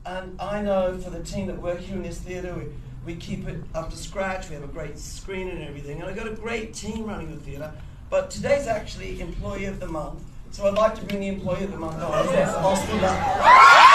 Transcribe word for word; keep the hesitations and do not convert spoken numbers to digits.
and I know for the team that work here in this theatre, we, we keep it up to scratch, we have a great screen and everything, and I've got a great team running the theatre, but today's actually Employee of the Month, so I'd like to bring the Employee of the Month on. Yes, Austin.